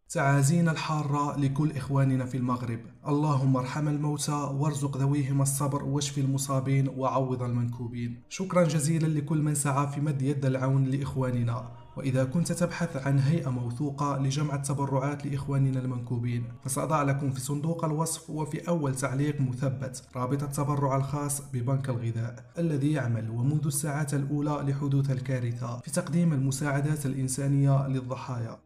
تعازينا الحارة لكل إخواننا في المغرب. اللهم ارحم الموتى وارزق ذويهم الصبر واشف المصابين وعوض المنكوبين. شكرا جزيلا لكل من سعى في مد يد العون لإخواننا. وإذا كنت تبحث عن هيئة موثوقة لجمع التبرعات لإخواننا المنكوبين، فسأضع لكم في صندوق الوصف وفي أول تعليق مثبت رابط التبرع الخاص ببنك الغذاء الذي يعمل ومنذ الساعات الأولى لحدوث الكارثة في تقديم المساعدات الإنسانية للضحايا.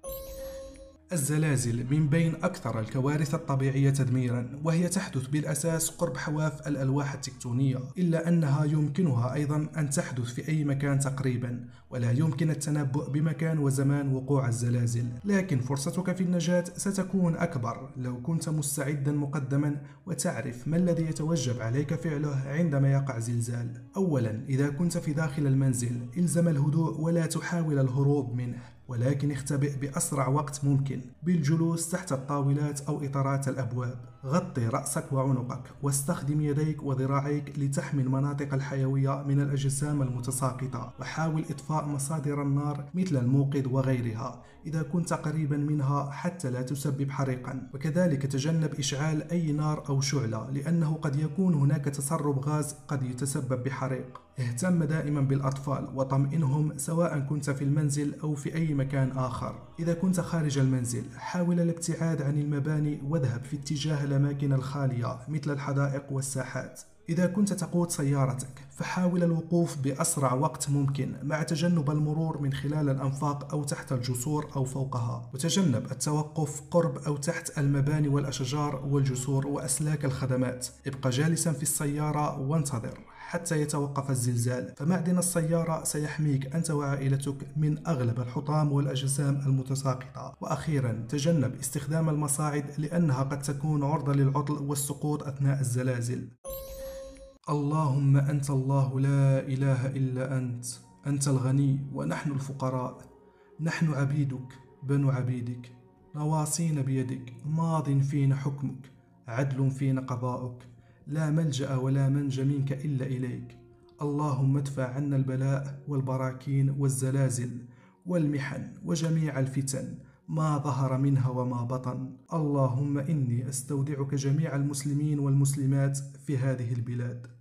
الزلازل من بين أكثر الكوارث الطبيعية تدميرا، وهي تحدث بالأساس قرب حواف الألواح التكتونية، إلا أنها يمكنها أيضا أن تحدث في أي مكان تقريبا، ولا يمكن التنبؤ بمكان وزمان وقوع الزلازل. لكن فرصتك في النجاة ستكون أكبر لو كنت مستعدا مقدما وتعرف ما الذي يتوجب عليك فعله عندما يقع زلزال. أولا، إذا كنت في داخل المنزل الزم الهدوء ولا تحاول الهروب منه، ولكن اختبئ بأسرع وقت ممكن بالجلوس تحت الطاولات أو إطارات الأبواب. غطي رأسك وعنقك واستخدم يديك وذراعيك لتحمي المناطق الحيوية من الأجسام المتساقطة، وحاول إطفاء مصادر النار مثل الموقد وغيرها إذا كنت قريبا منها حتى لا تسبب حريقا. وكذلك تجنب إشعال أي نار أو شعلة، لأنه قد يكون هناك تسرب غاز قد يتسبب بحريق. اهتم دائما بالأطفال وطمئنهم سواء كنت في المنزل أو في أي مكان آخر. إذا كنت خارج المنزل حاول الابتعاد عن المباني واذهب في اتجاه الأماكن الخالية مثل الحدائق والساحات. إذا كنت تقود سيارتك فحاول الوقوف بأسرع وقت ممكن مع تجنب المرور من خلال الأنفاق أو تحت الجسور أو فوقها، وتجنب التوقف قرب أو تحت المباني والأشجار والجسور وأسلاك الخدمات. ابقى جالسا في السيارة وانتظر حتى يتوقف الزلزال، فمعدن السيارة سيحميك أنت وعائلتك من أغلب الحطام والأجسام المتساقطة. وأخيرا، تجنب استخدام المصاعد لأنها قد تكون عرضة للعطل والسقوط أثناء الزلازل. اللهم أنت الله لا إله إلا أنت، أنت الغني ونحن الفقراء، نحن عبيدك بنو عبيدك، نواصينا بيدك، ماض فينا حكمك، عدل فينا قضاؤك، لا ملجأ ولا منج منك إلا إليك. اللهم ادفع عنا البلاء والبراكين والزلازل والمحن وجميع الفتن ما ظهر منها وما بطن. اللهم إني أستودعك جميع المسلمين والمسلمات في هذه البلاد.